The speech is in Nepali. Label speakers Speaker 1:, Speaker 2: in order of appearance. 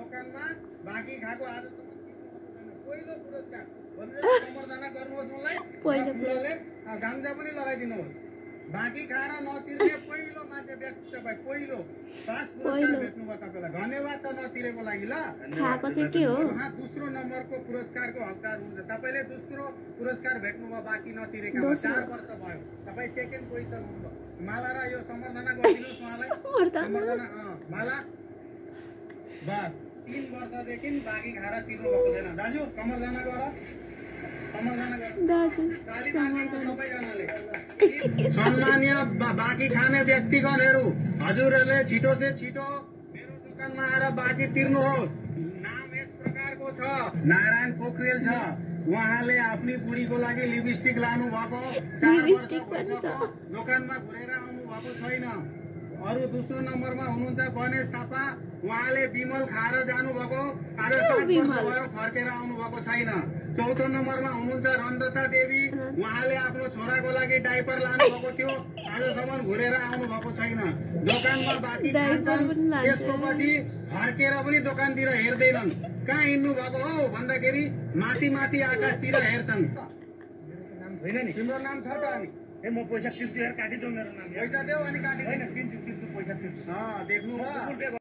Speaker 1: दोकानमा बाँकी खाएको आजसम्म पहिलो पुरस्कार भनेर सम्बर्धना गर्नुहोस् मलाई।
Speaker 2: पहिलो
Speaker 1: फुलले गाम्जा पनि लगाइदिनुहोस्। बाँकी खाएर नतिर्ने पहिलो मान्छे व्यक्ति तपाईँ पहिलो पाँच पुरस्कार भेट्नुभयो तपाईँलाई। धन्यवाद छ नतिरेको लागि। ल
Speaker 2: खाएको चाहिँ के हो?
Speaker 1: दोस्रो नम्बरको पुरस्कारको हकदार हुनुहुन्छ तपाईले। दोस्रो पुरस्कार भेट्नुभयो बाँकी नतिरेका 4 वर्ष भयो। तपाईँ सेकेन्ड पोजिसन हुनुभयो। माला र यो सम्बर्धना गरिदिनुहोस् उहाँलाई। सम्बर्धना माला बस 3 वर्षदेखि बाँकी खाएर तिर्नु भएको छैन। दाजु सम्बर्धना गर। सम्मानीय बाँकी खाने व्यक्तिगणहरू, हजुरहरूले छिटो से छिटो मेरो दोकानमा आएर बाँकी तिर्नुहोस्। नाम यस प्रकारको छ, नारायण पोखरेल छ। उहाँले आफ्नी बुढीको लागि लिपस्टिक लानु भएको, दोकानमा घुरेर आउनु भएको छैन। अरू दोस्रो नम्बरमा हुनुहुन्छ गणेश थापा। उहाँले बिमल खाएर जानु भएको, आज 7 वर्ष भयो फर्केर आउनु भएको छैन। चौथो नम्बरमा हुनुहुन्छ रन्दता देवी। उहाँले आफ्नो छोराको लागि डाइपर लानु भएको थियो, आजसम्म घुरेर आउनु भएको छैन। दोकानमा बाँकी खान्छन्, त्यसको पछि फर्केर पनि दोकानतिर हेर्दैनन्। कहाँ हिँड्नु भएको हो भन्दाखेरि माथि माथि आकाशतिर हेर्छन्। तिम्रो नाम छ त? अनि म पैसा तिर्छु यार, काटिदेऊ मेरो नाम। पैसा देऊ अनि काटिदैन। तिर्छु पैसा तिर्छु। देख्नु भयो।